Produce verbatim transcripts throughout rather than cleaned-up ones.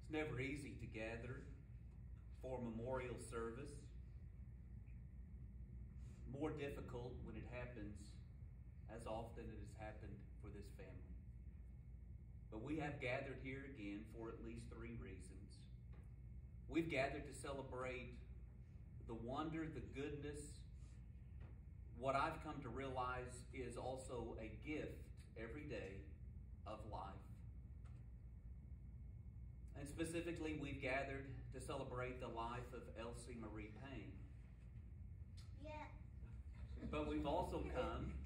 It's never easy to gather for a memorial service. More difficult when it happens as often as it has happened for this family. But we have gathered here again for at least three reasons. We've gathered to celebrate the wonder, the goodness. What I've come to realize is also a gift every day of life. And specifically, we've gathered to celebrate the life of Elsie Marie Payne. Yeah. But we've also come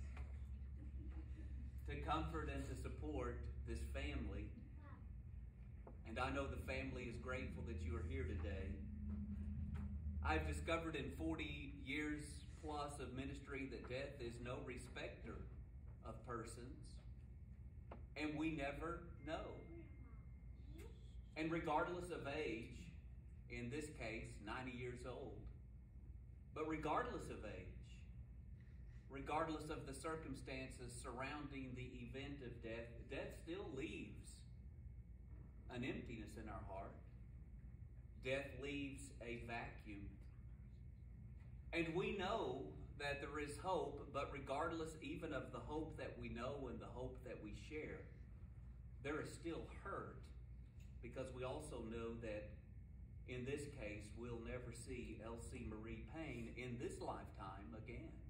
to comfort and to support this family. And I know the family is grateful that you are here today. I've discovered in forty years plus of ministry that death is no respecter of persons. And we never know. And regardless of age, in this case, ninety years old, but regardless of age, regardless of the circumstances surrounding the event of death, death still leaves an emptiness in our heart. Death leaves a vacuum. And we know that there is hope, but regardless even of the hope that we know and the hope that we share, there is still hurt, because we also know that in this case, we'll never see Elsie Marie Payne in this lifetime again.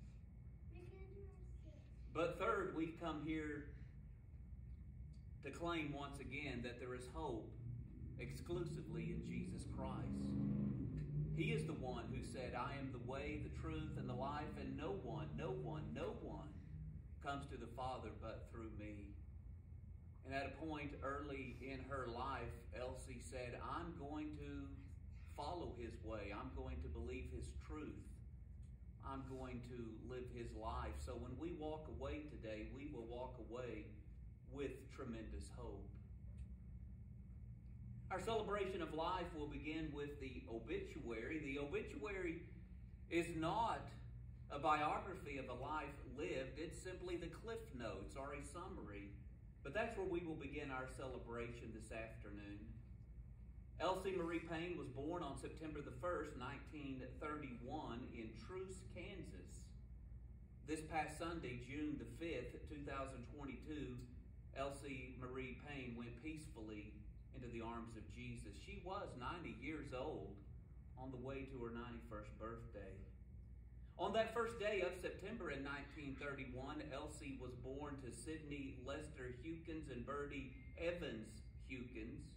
But third, we've come here to claim once again that there is hope exclusively in Jesus Christ. He is the one who said, I am the way, the truth, and the life, and no one, no one, no one comes to the Father but through me. And at a point early in her life, Elsie said, I'm going to follow his way. I'm going to believe his truth. I'm going to live his life. So when we walk away today, we will walk away with tremendous hope. Our celebration of life will begin with the obituary. The obituary is not a biography of a life lived. It's simply the cliff notes or a summary. But that's where we will begin our celebration this afternoon. Elsie Marie Payne was born on September the first, nineteen thirty-one in Truce, Kansas. This past Sunday, June the fifth, two thousand twenty-two, Elsie Marie Payne went peacefully into the arms of Jesus. She was ninety years old on the way to her ninety-first birthday. On that first day of September in nineteen thirty-one, Elsie was born to Sidney Lester Hewkins and Bertie Evans Hewkins.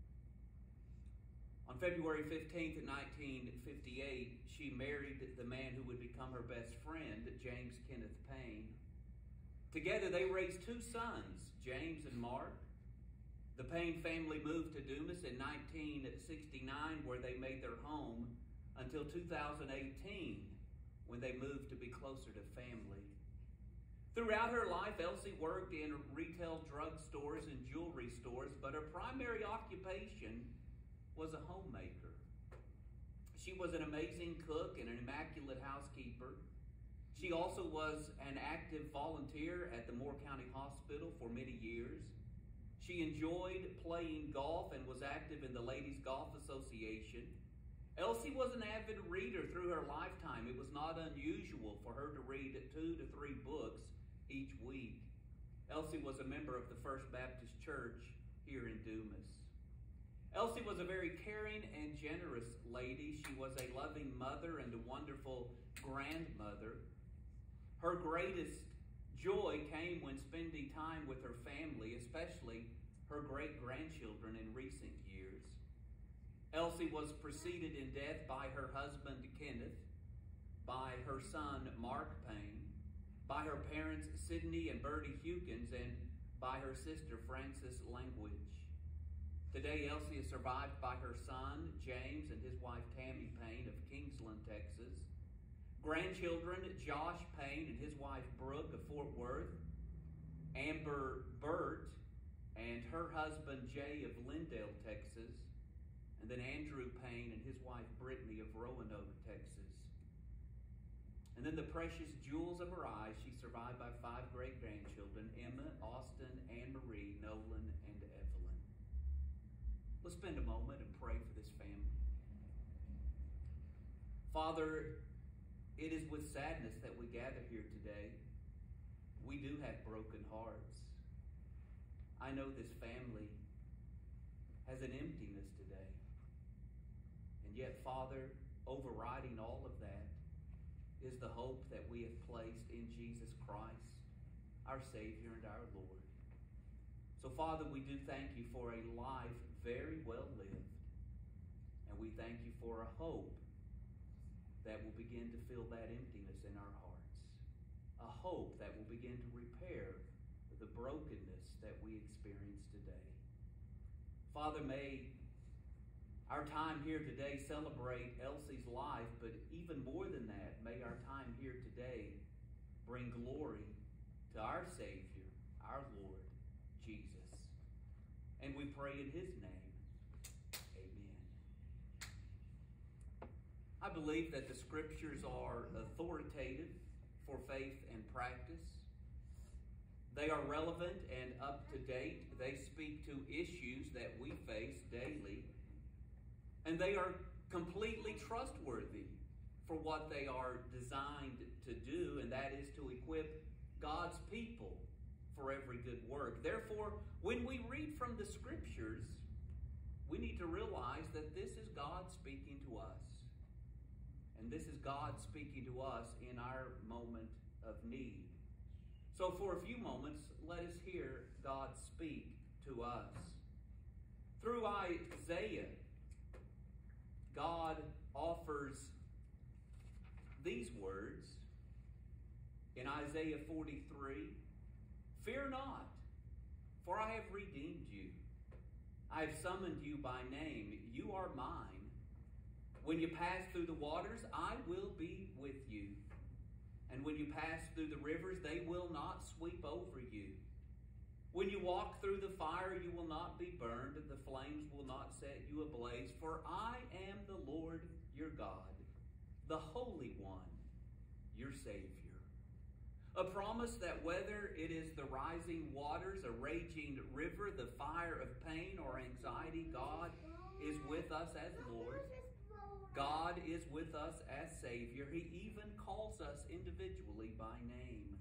On February fifteenth, nineteen fifty-eight, she married the man who would become her best friend, James Kenneth Payne. Together they raised two sons, James and Mark. The Payne family moved to Dumas in nineteen sixty-nine, where they made their home until two thousand eighteen, when they moved to be closer to family. Throughout her life, Elsie worked in retail drug stores and jewelry stores, but her primary occupation was a homemaker. She was an amazing cook and an immaculate housekeeper. She also was an active volunteer at the Moore County Hospital for many years. She enjoyed playing golf and was active in the Ladies Golf Association. Elsie was an avid reader through her lifetime. It was not unusual for her to read two to three books each week. Elsie was a member of the First Baptist Church here in Dumas. Elsie was a very caring and generous lady. She was a loving mother and a wonderful grandmother. Her greatest joy came when spending time with her family, especially her great-grandchildren in recent years. Elsie was preceded in death by her husband, Kenneth, by her son, Mark Payne, by her parents, Sidney and Bertie Hewkins, and by her sister, Frances Language. Today, Elsie is survived by her son, James, and his wife, Tammy Payne of Kingsland, Texas. Grandchildren, Josh Payne and his wife, Brooke of Fort Worth. Amber Burt and her husband, Jay of Lindale, Texas. And then Andrew Payne and his wife, Brittany of Roanoke, Texas. And then the precious jewels of her eyes, she's survived by five great-grandchildren, Emma, Austin, Anne-Marie, Nolan, and Evelyn. Let's Let's spend a moment and pray for this family. Father, it is with sadness that we gather here today. We do have broken hearts. I know this family has an emptiness today. And yet, Father, overriding all of that is the hope that we have placed in Jesus Christ, our Savior and our Lord. So, Father, we do thank you for a life very well lived. And we thank you for a hope that will begin to fill that emptiness in our hearts. A hope that will begin to repair the brokenness that we experience today. Father, may our time here today celebrate Elsie's life, but even more than that, may our time here today bring glory to our Savior, our Lord, Jesus. And we pray in his name. Amen. I believe that the scriptures are authoritative for faith and practice. They are relevant and up to date. They speak to issues that we face daily. And they are completely trustworthy for what they are designed to do, and that is to equip God's people for every good work. Therefore, when we read from the scriptures, we need to realize that this is God speaking to us. And this is God speaking to us in our moment of need. So for a few moments, let us hear God speak to us. Through Isaiah, God offers these words in Isaiah forty-three, "Fear not, for I have redeemed you. I have summoned you by name. You are mine. When you pass through the waters, I will be with you. And when you pass through the rivers, they will not sweep over you. When you walk through the fire, you will not be burned, and the flames will not set you ablaze. For I am the Lord your God, the Holy One, your Savior." A promise that whether it is the rising waters, a raging river, the fire of pain or anxiety, God is with us as Lord. God is with us as Savior. He even calls us individually by name.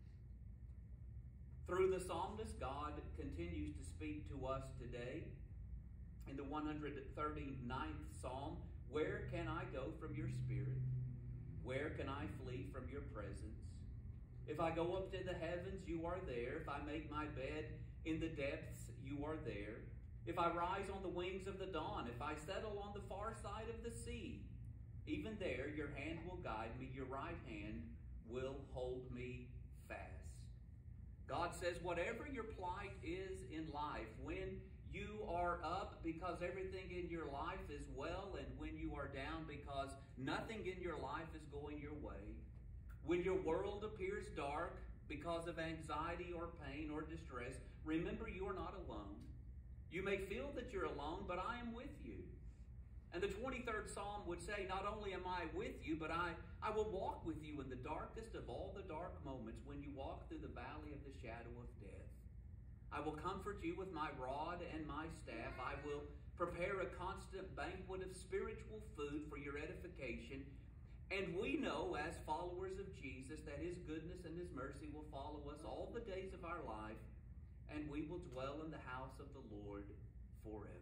Through the psalmist, God continues to speak to us today. In the one hundred thirty-ninth Psalm, "Where can I go from your spirit? Where can I flee from your presence? If I go up to the heavens, you are there. If I make my bed in the depths, you are there. If I rise on the wings of the dawn, if I settle on the far side of the sea, even there your hand will guide me, your right hand will hold me fast." God says whatever your plight is in life, when you are up because everything in your life is well, and when you are down because nothing in your life is going your way, when your world appears dark because of anxiety or pain or distress, remember you are not alone. You may feel that you're alone, but I am with you. And the twenty-third Psalm would say, "Not only am I with you, but I, I will walk with you in the darkest of all the dark moments when you walk through the valley of the shadow of death. I will comfort you with my rod and my staff. I will prepare a constant banquet of spiritual food for your edification." And we know as followers of Jesus that his goodness and his mercy will follow us all the days of our life, and we will dwell in the house of the Lord forever.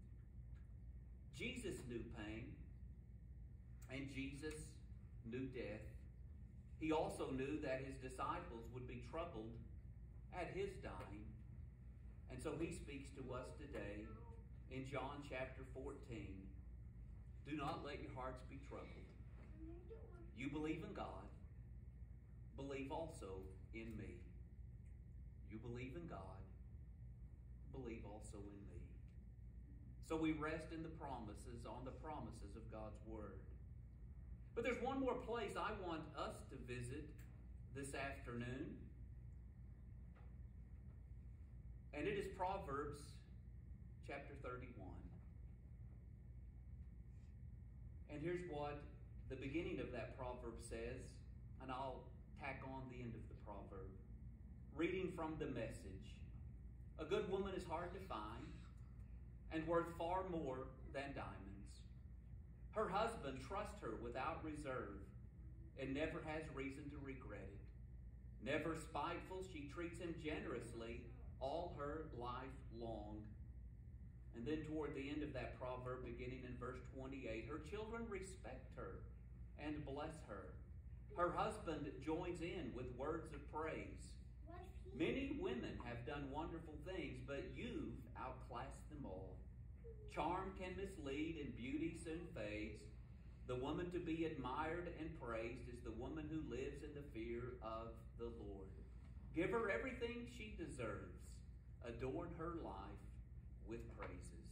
Jesus knew pain, and Jesus knew death. He also knew that his disciples would be troubled at his dying. And so he speaks to us today in John chapter fourteen. "Do not let your hearts be troubled. You believe in God, believe also in me. You believe in God, believe also in me." So we rest in the promises, on the promises of God's word. But there's one more place I want us to visit this afternoon. And it is Proverbs chapter thirty-one. And here's what the beginning of that proverb says, and I'll tack on the end of the proverb. Reading from the Message. "A good woman is hard to find, and worth far more than diamonds. Her husband trusts her without reserve and never has reason to regret it. Never spiteful, she treats him generously all her life long. And then toward the end of that proverb, beginning in verse twenty-eight, her children respect her and bless her. Her husband joins in with words of praise. Many women have done wonderful things, but you've outclassed them all. Charm can mislead and beauty soon fades. The woman to be admired and praised is the woman who lives in the fear of the Lord. Give her everything she deserves. Adorn her life with praises.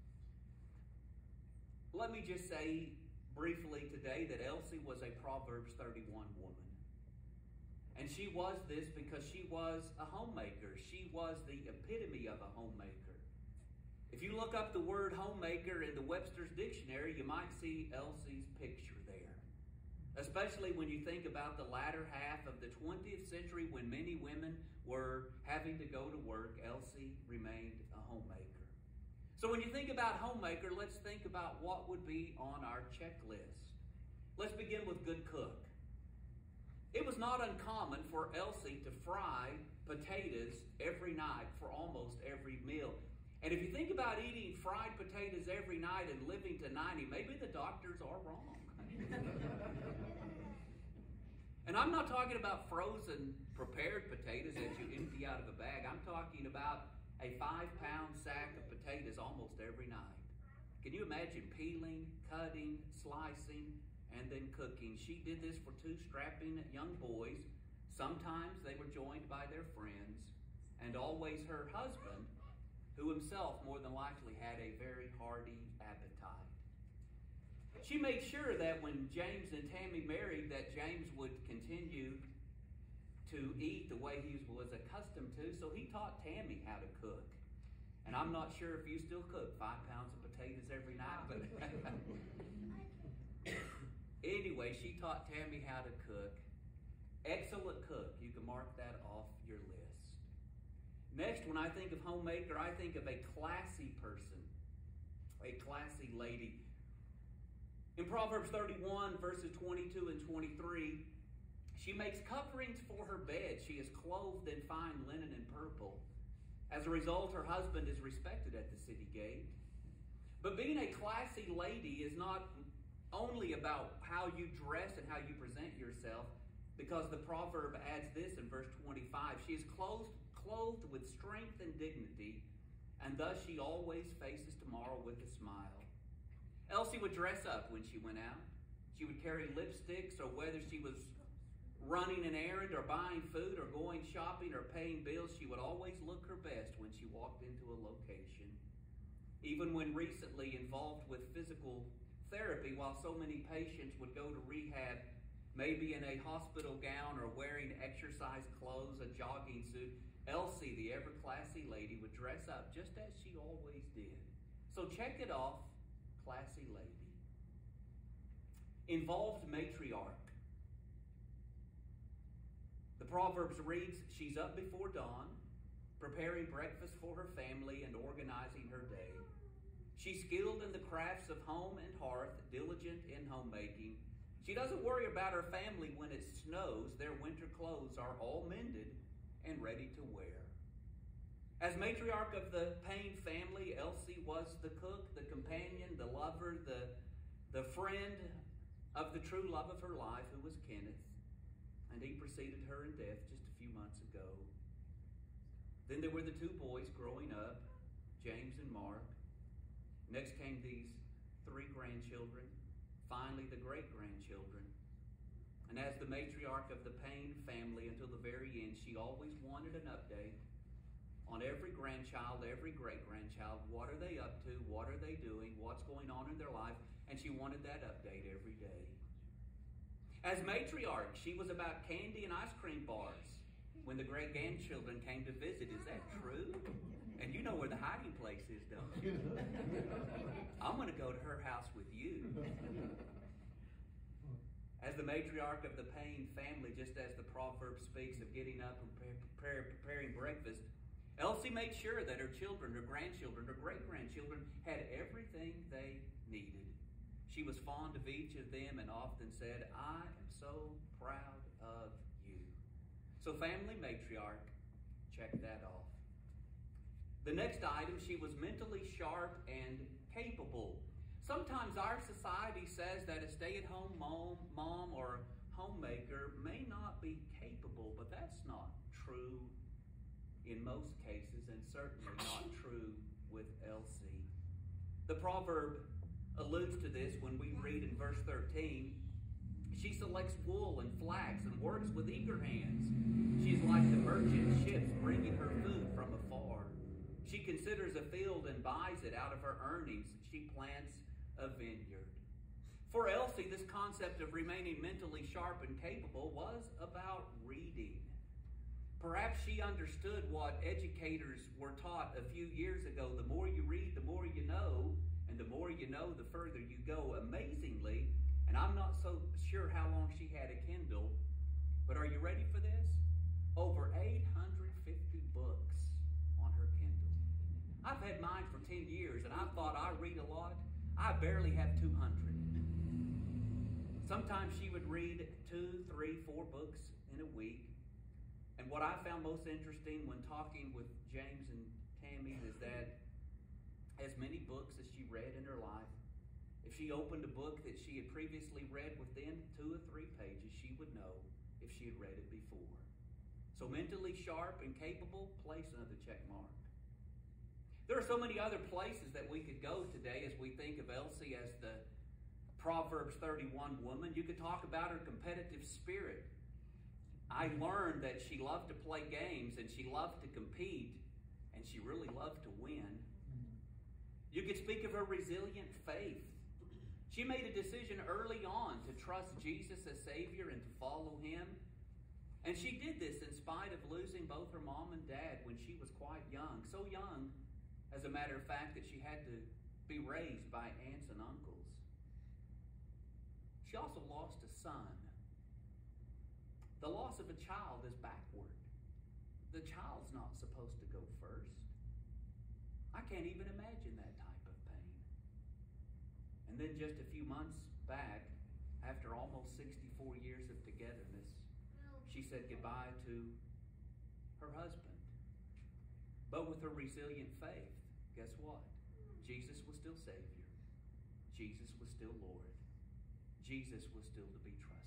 Let me just say briefly today that Elsie was a Proverbs thirty-one woman. And she was this because she was a homemaker. She was the epitome of a homemaker. If you look up the word homemaker in the Webster's Dictionary, you might see Elsie's picture there. Especially when you think about the latter half of the twentieth century when many women were having to go to work, Elsie remained a homemaker. So when you think about homemaker, let's think about what would be on our checklist. Let's begin with good cook. It was not uncommon for Elsie to fry potatoes every night for almost every meal. And if you think about eating fried potatoes every night and living to ninety, maybe the doctors are wrong. And I'm not talking about frozen prepared potatoes that you empty out of a bag. I'm talking about a five-pound sack of potatoes almost every night. Can you imagine peeling, cutting, slicing, and then cooking? She did this for two strapping young boys. Sometimes they were joined by their friends, and always her husband, who himself more than likely had a very hearty appetite. She made sure that when James and Tammy married, that James would continue to eat the way he was accustomed to, so he taught Tammy how to cook. And I'm not sure if you still cook five pounds of potatoes every night, but anyway, she taught Tammy how to cook. Excellent cook. You can mark that off your list. Next, when I think of homemaker, I think of a classy person, a classy lady. In Proverbs thirty-one, verses twenty-two and twenty-three, she makes coverings for her bed. She is clothed in fine linen and purple. As a result, her husband is respected at the city gate. But being a classy lady is not only about how you dress and how you present yourself, because the proverb adds this in verse twenty-five. She is clothed, clothed with strength and dignity, and thus she always faces tomorrow with a smile. Elsie would dress up when she went out. She would carry lipsticks, or whether she was running an errand or buying food or going shopping or paying bills, she would always look her best when she walked into a location. Even when recently involved with physical therapy, while so many patients would go to rehab, maybe in a hospital gown or wearing exercise clothes, a jogging suit, Elsie, the ever-classy lady, would dress up just as she always did. So check it off, classy lady. Involved matriarch. The Proverbs reads, she's up before dawn, preparing breakfast for her family and organizing her day. She's skilled in the crafts of home and hearth, diligent in homemaking. She doesn't worry about her family when it snows. Their winter clothes are all mended and ready to wear. As matriarch of the Payne family, Elsie was the cook, the companion, the lover, the, the friend of the true love of her life, who was Kenneth. And he preceded her in death just a few months ago. Then there were the two boys growing up, James and Mark. Next came these three grandchildren, finally the great-grandchildren. And as the matriarch of the Payne family until the very end, she always wanted an update on every grandchild, every great-grandchild. What are they up to? What are they doing? What's going on in their life? And she wanted that update every day. As matriarch, she was about candy and ice cream bars when the great-grandchildren came to visit. Is that true? And you know where the hiding place is, don't you? I'm going to go to her house with you. As the matriarch of the Payne family, just as the proverb speaks of getting up and prepare, prepare, preparing breakfast, Elsie made sure that her children, her grandchildren, her great-grandchildren had everything they needed. She was fond of each of them and often said, "I am so proud of you." So family matriarch, check that off. The next item, she was mentally sharp and capable. Sometimes our society says that a stay-at-home mom, mom or homemaker may not be capable, but that's not true in most cases, and certainly not true with Elsie. The proverb alludes to this when we read in verse thirteen, she selects wool and flax and works with eager hands. She is like the merchant ships bringing her food from afar. She considers a field and buys it out of her earnings. She plants a vineyard. For Elsie, this concept of remaining mentally sharp and capable was about reading. Perhaps she understood what educators were taught a few years ago. The more you read, the more you know, and the more you know, the further you go. Amazingly, and I'm not so sure how long she had a Kindle, but are you ready for this? Over eight hundred fifty books on her Kindle. I've had mine for ten years, and I thought I read a lot. I barely have two hundred. Sometimes she would read two, three, four books in a week. And what I found most interesting when talking with James and Tammy is that as many books as she read in her life, if she opened a book that she had previously read within two or three pages, she would know if she had read it before. So mentally sharp and capable, place another check mark. There are so many other places that we could go today as we think of Elsie as the Proverbs thirty-one woman. You could talk about her competitive spirit. I learned that she loved to play games and she loved to compete and she really loved to win. You could speak of her resilient faith. She made a decision early on to trust Jesus as Savior and to follow Him. And she did this in spite of losing both her mom and dad when she was quite young. So young, as a matter of fact, that she had to be raised by aunts and uncles. She also lost a son. The loss of a child is backward. The child's not supposed to go first. I can't even imagine that type of pain. And then just a few months back, after almost sixty-four years of togetherness, she said goodbye to her husband. But with her resilient faith, guess what? Jesus was still Savior. Jesus was still Lord. Jesus was still to be trusted.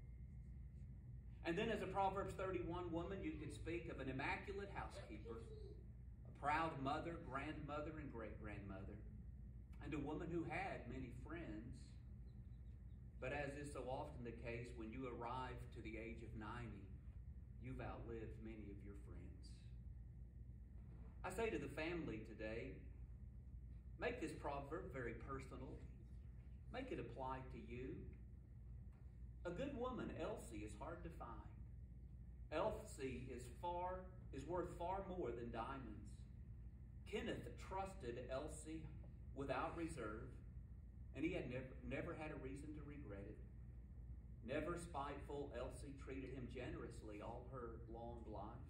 And then as a Proverbs thirty-one woman, you could speak of an immaculate housekeeper, a proud mother, grandmother, and great-grandmother, and a woman who had many friends. But as is so often the case, when you arrive to the age of ninety, you've outlived many of your friends. I say to the family today, make this proverb very personal. Make it apply to you. A good woman, Elsie, is hard to find. Elsie is far is worth far more than diamonds. Kenneth trusted Elsie without reserve, and he had never, never had a reason to regret it. Never spiteful, Elsie treated him generously all her long life.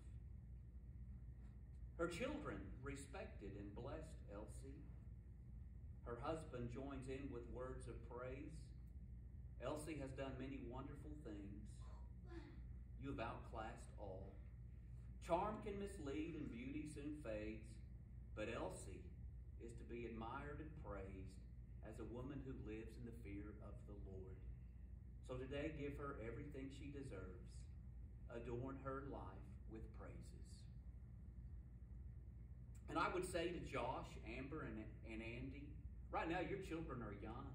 Her children respected and blessed Elsie. Her husband joins in with words of praise. Elsie has done many wonderful things. You have outclassed all. Charm can mislead and beauty soon fades, but Elsie is to be admired and praised as a woman who lives in the fear of the Lord. So today, give her everything she deserves. Adorn her life with praises. And I would say to Josh, Amber, and, and Andy, right now your children are young.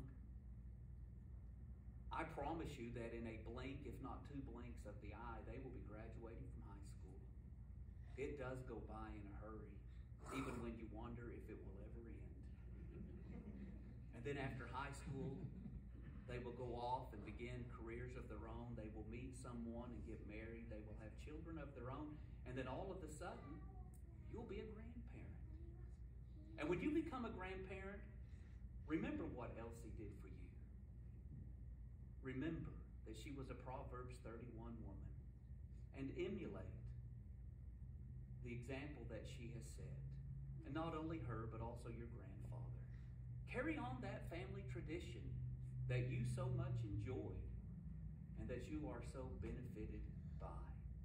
I promise you that in a blink, if not two blinks of the eye, they will be graduating from high school. It does go by in a hurry, even when you wonder if it will ever end. And then after high school, they will go off and begin careers of their own. They will meet someone and get married. They will have children of their own. And then all of a sudden, you'll be a grandparent. And when you become a grandparent, remember what Elsie did for you. Remember that she was a Proverbs thirty-one woman, and emulate the example that she has set. And not only her, but also your grandfather. Carry on that family tradition that you so much enjoyed and that you are so benefited by.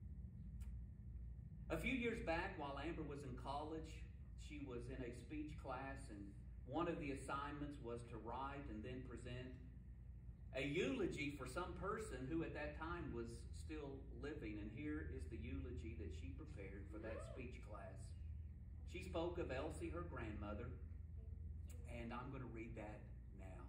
A few years back, while Amber was in college, she was in a speech class, and one of the assignments was to write and then present a eulogy for some person who at that time was still living. And here is the eulogy that she prepared for that speech class. She spoke of Elsie, her grandmother, and I'm going to read that now.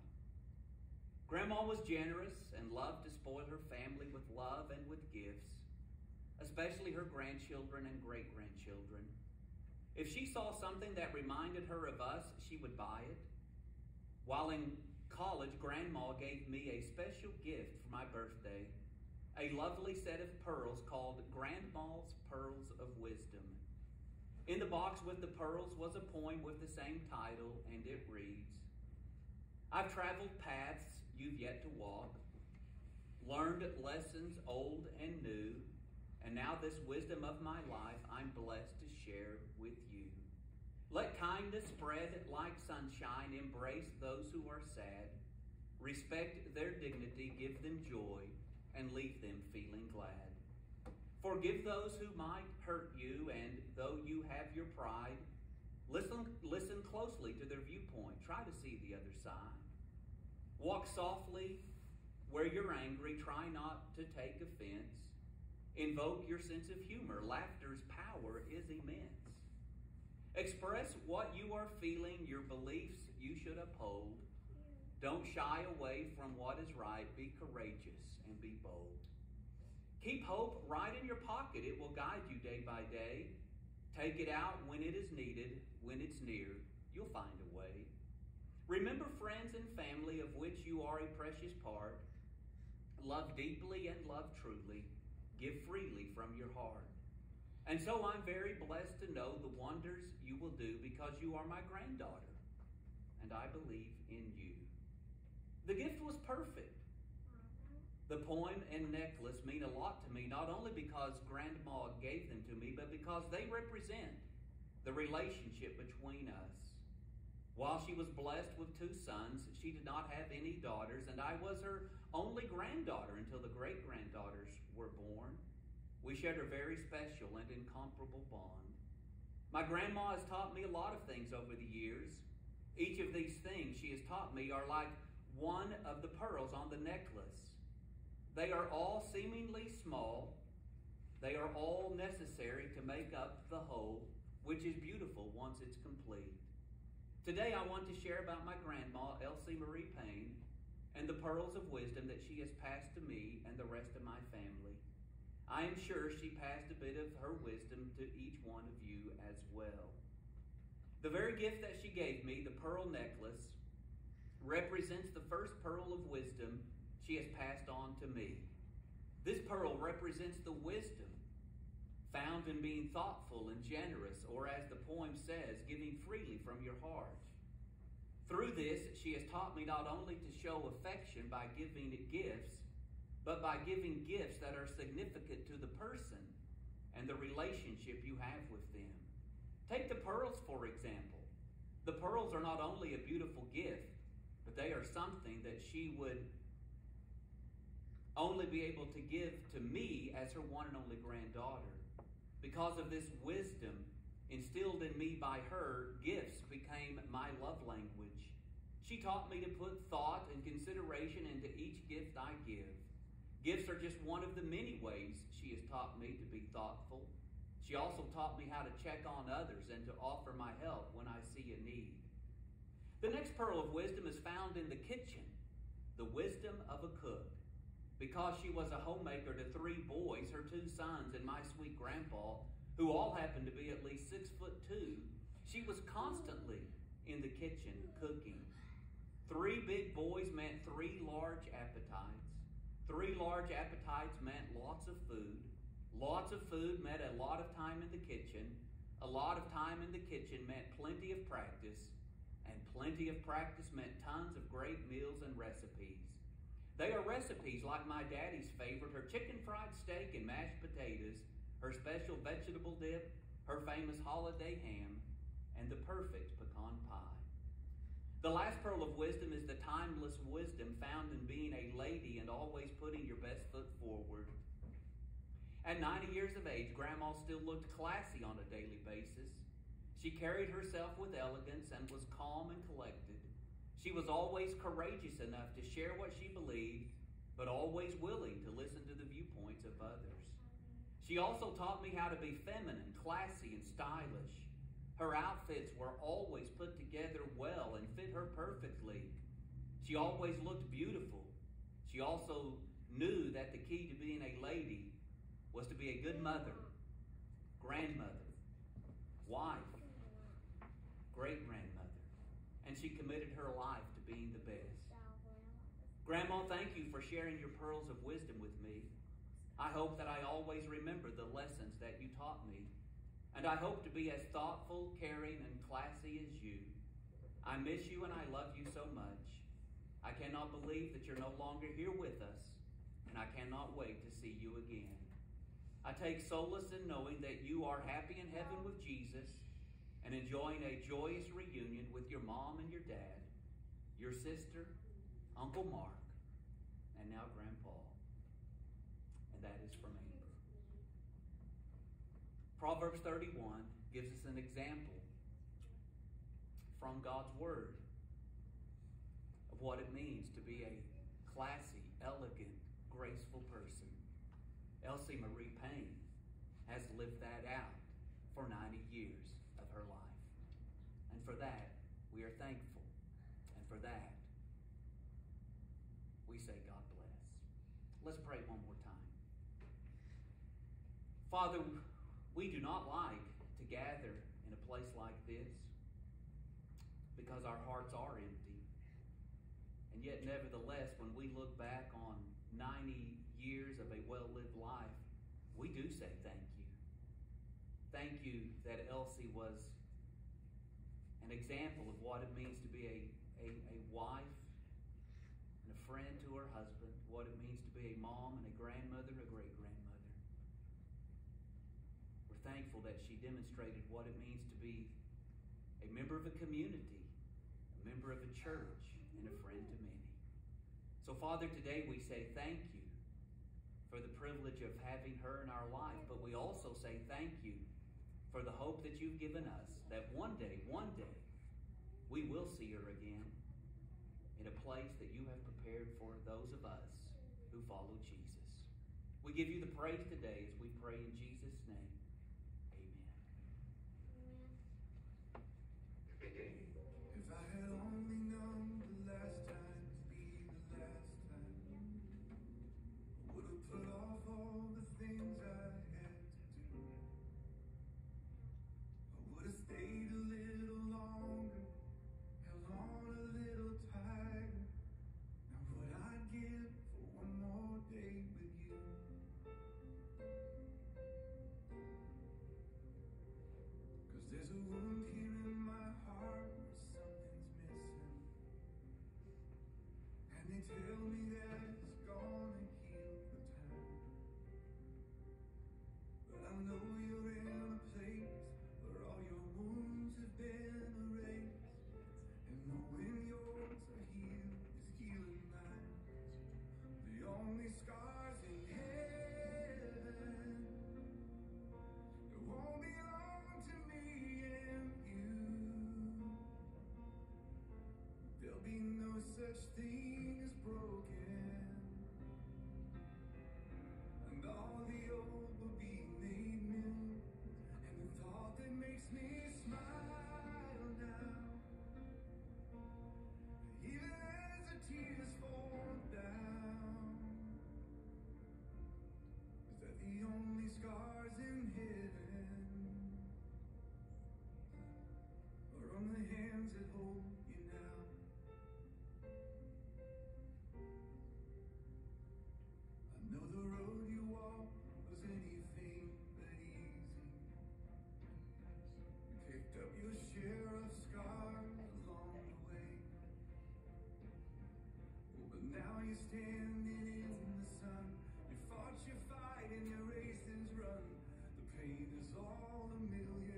Grandma was generous and loved to spoil her family with love and with gifts, especially her grandchildren and great-grandchildren. If she saw something that reminded her of us, she would buy it. While in college, Grandma gave me a special gift for my birthday, a lovely set of pearls called Grandma's Pearls of Wisdom. In the box with the pearls was a poem with the same title, and it reads, I've traveled paths you've yet to walk, learned lessons old and new, and now this wisdom of my life I'm blessed to share with you. Let kindness spread like sunshine, embrace those who are sad, respect their dignity, give them joy, and leave them feeling glad. Forgive those who might hurt you, and though you have your pride, listen, listen closely to their viewpoint. Try to see the other side. Walk softly where you're angry. Try not to take offense. Invoke your sense of humor. Laughter's power is immense. Express what you are feeling, your beliefs you should uphold. Don't shy away from what is right. Be courageous and be bold. Keep hope right in your pocket. It will guide you day by day. Take it out when it is needed. When it's near, you'll find a way. Remember friends and family of which you are a precious part. Love deeply and love truly. Give freely from your heart. And so I'm very blessed to know the wonders you will do because you are my granddaughter, and I believe in you. The gift was perfect. The poem and necklace mean a lot to me, not only because Grandma gave them to me, but because they represent the relationship between us. While she was blessed with two sons, she did not have any daughters, and I was her only granddaughter until the great-granddaughters were born. We shared a very special and incomparable bond. My grandma has taught me a lot of things over the years. Each of these things she has taught me are like one of the pearls on the necklace. They are all seemingly small. They are all necessary to make up the whole, which is beautiful once it's complete. Today I want to share about my grandma, Elsie Marie Payne, and the pearls of wisdom that she has passed to me and the rest of my family. I am sure she passed a bit of her wisdom to each one of you as well. The very gift that she gave me, the pearl necklace, represents the first pearl of wisdom she has passed on to me. This pearl represents the wisdom found in being thoughtful and generous, or as the poem says, giving freely from your heart. Through this, she has taught me not only to show affection by giving gifts, but by giving gifts that are significant to the person and the relationship you have with them. Take the pearls, for example. The pearls are not only a beautiful gift, but they are something that she would only be able to give to me as her one and only granddaughter. Because of this wisdom instilled in me by her, gifts became my love language. She taught me to put thought and consideration into each gift I give. Gifts are just one of the many ways she has taught me to be thoughtful. She also taught me how to check on others and to offer my help when I see a need. The next pearl of wisdom is found in the kitchen, the wisdom of a cook. Because she was a homemaker to three boys, her two sons and my sweet grandpa, who all happened to be at least six foot two, she was constantly in the kitchen cooking. Three big boys meant three large appetites. Three large appetites meant lots of food. Lots of food meant a lot of time in the kitchen. A lot of time in the kitchen meant plenty of practice. And plenty of practice meant tons of great meals and recipes. They are recipes like my daddy's favorite, her chicken fried steak and mashed potatoes, her special vegetable dip, her famous holiday ham, and the perfect pecan pie. The last pearl of wisdom is the timeless wisdom found in being a lady and always putting your best foot forward. At ninety years of age, Grandma still looked classy on a daily basis. She carried herself with elegance and was calm and collected. She was always courageous enough to share what she believed, but always willing to listen to the viewpoints of others. She also taught me how to be feminine, classy, and stylish. Her outfits were always put together well and fit her perfectly. She always looked beautiful. She also knew that the key to being a lady was to be a good mother, grandmother, wife, great-grandmother, and she committed her life to being the best. Grandma, thank you for sharing your pearls of wisdom with me. I hope that I always remember the lessons that you taught me, and I hope to be as thoughtful, caring, and classy as you. I miss you and I love you so much. I cannot believe that you're no longer here with us, and I cannot wait to see you again. I take solace in knowing that you are happy in heaven with Jesus and enjoying a joyous reunion with your mom and your dad, your sister, Uncle Mark, and now Grandpa. And that is from Amber. Proverbs thirty-one gives us an example from God's Word of what it means to be a classy, elegant, graceful person. Elsie Payne has lived that out for ninety years of her life. And for that, we are thankful. And for that, we say God bless. Let's pray one more time. Father, we do not like to gather in a place like this because our hearts are empty. And yet, nevertheless, when we look back on ninety years of a well-lived life, we do say thank you. Thank you that Elsie was an example of what it means to be a, a, a wife and a friend to her husband, what it means to be a mom and a grandmother and a great-grandmother. We're thankful that she demonstrated what it means to be a member of a community, a member of a church, and a friend to many. So, Father, today we say thank you for the privilege of having her in our life, but we also say thank you for the hope that you've given us that one day, one day, we will see her again in a place that you have prepared for those of us who follow Jesus. We give you the praise today as we pray in Jesus' name. Amen. If I had only known the last time to be the last time, I would have put off all the things I had to do. I would have stayed a little longer, held on a little tighter. Now what I'd give for one more day with you. Cause there's a wound here in my heart where something's missing, and they tell me that it's gonna heal with time. But I know you're in a place where all your wounds have been erased, and knowing yours are healed is healing mine. The only scars in heaven that won't belong to me and you. There'll be no such thing as broken, and all the old will be made new. And the thought that makes me smile now, even as the tears fall down, is that the only scars in heaven are on the hands that hold you now. I know the road you walked was anything but easy. You picked up your share of scars along the way. Oh, but now you're standing in the sun. You fought your fight and your race is run. The pain is all a million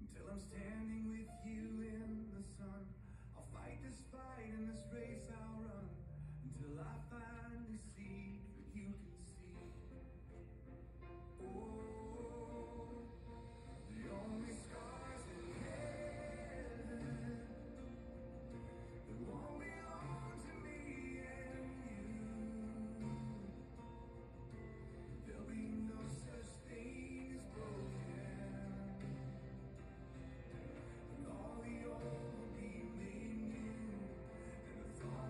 Until I'm standing with you in the sun. I'll fight this fight and this race I'll run until I finally see what you can see. Oh, the only scars in heaven that won't belong to me and you. There'll be no such thing as broken, and all the old will be made new, and the thought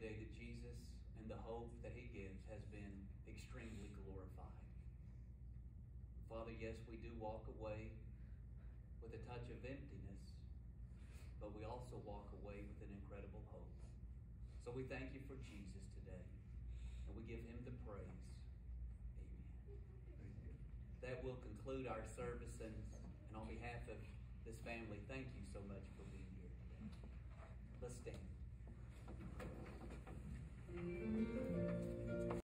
today that Jesus and the hope that he gives has been extremely glorified. Father, yes, we do walk away with a touch of emptiness, but we also walk away with an incredible hope. So we thank you for Jesus today, and we give him the praise. Amen. That will conclude our service, and, and on behalf of this family, thank you so much for being here today. Let's stand.